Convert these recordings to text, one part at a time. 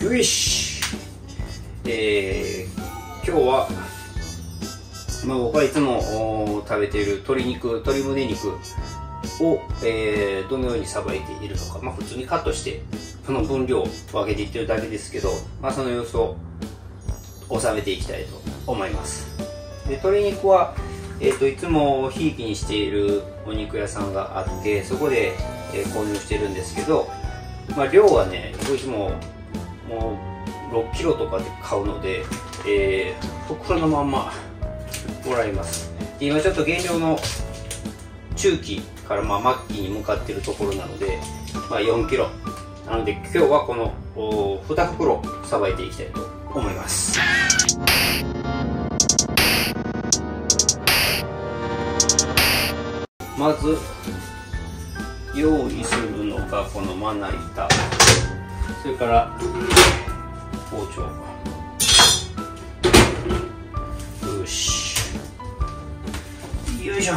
よし、今日は、僕はいつも食べている鶏胸肉を、どのようにさばいているのか、普通にカットしてその分量を分けていってるだけですけど、その様子を収めていきたいと思います。で、鶏肉は、いつもひいきにしているお肉屋さんがあって、そこで、購入してるんですけど、量はね、どうしてももう6キロとかで買うので、袋のまんまもらいます。で、今ちょっと減量の中期から末期に向かっているところなので、4キロなので、今日はこの2袋さばいていきたいと思います。まず用意するのがこのまな板、それから包丁。よし、よいしょ。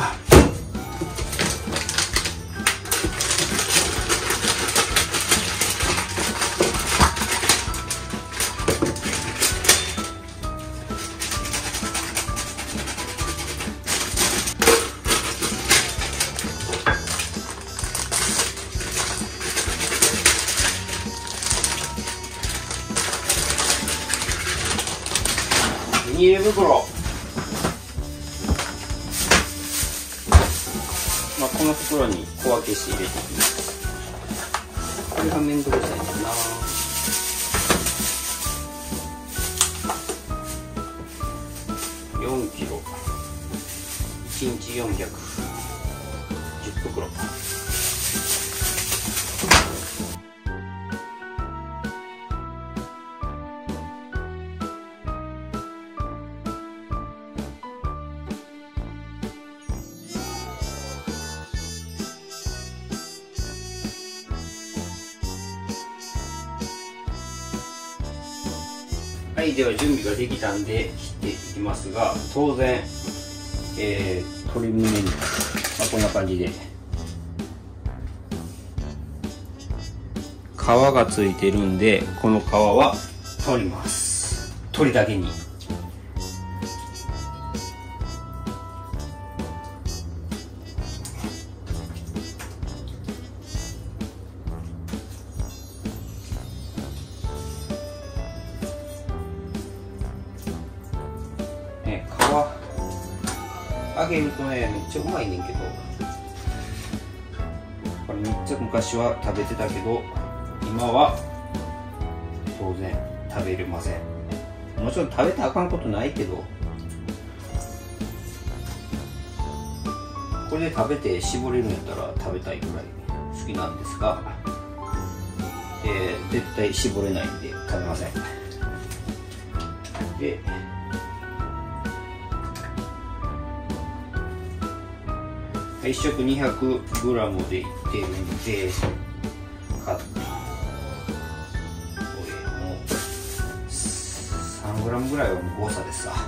ビニール袋、この袋に小分けして入れていきます。これが面倒くさいんだな。4キロ、1日400、10袋。はい、では準備ができたんで切っていきますが、当然、鶏胸肉、こんな感じで皮がついてるんで、この皮は取ります。鶏だけに。揚げるとね、めっちゃうまいねんけど、これめっちゃ昔は食べてたけど、今は当然食べれません。もちろん食べたらあかんことないけど、これで食べて絞れるんやったら食べたいぐらい好きなんですが、絶対絞れないんで食べません。で、1食 200g でいってるんで、カット、これも 3g ぐらいは誤差ですわ。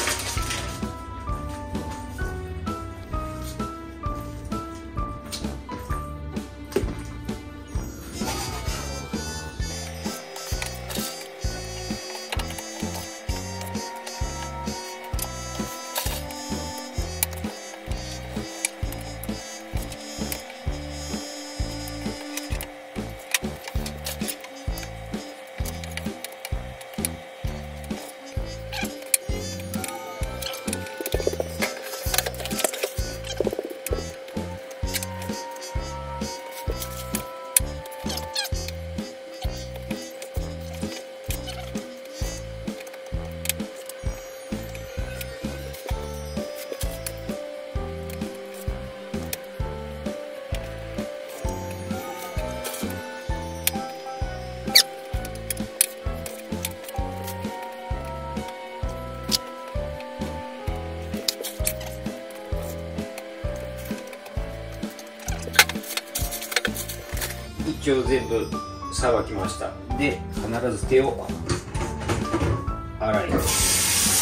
一応全部さばきました。で、必ず手を洗います。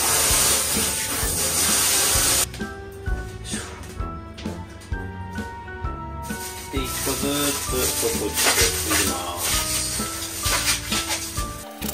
で、一個ずつここしていきます。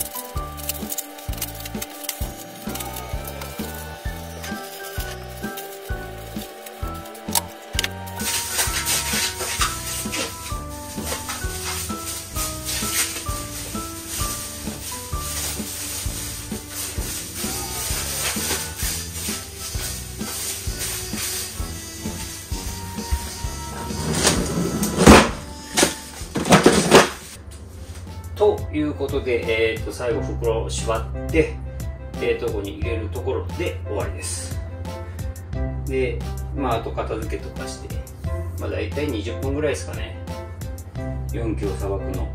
いうことで、最後袋を縛って冷凍庫に入れるところで終わりです。で、あと片付けとかして、大体20分ぐらいですかね、4キロさばくの。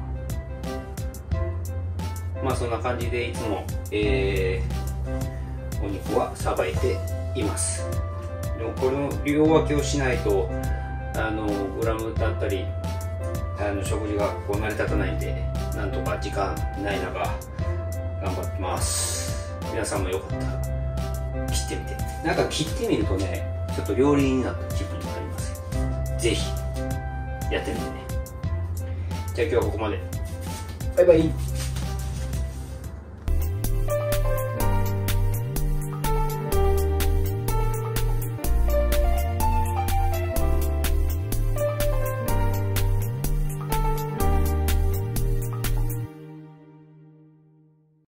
そんな感じでいつも、お肉はさばいています。でもこれの両分けをしないとグラムだったり食事がこう成り立たないんで、なんとか時間ない中頑張ってます。皆さんもよかったら切ってみて、切ってみるとね、ちょっと料理人になった気分になります。ぜひやってみてね。じゃあ今日はここまで。バイバイ。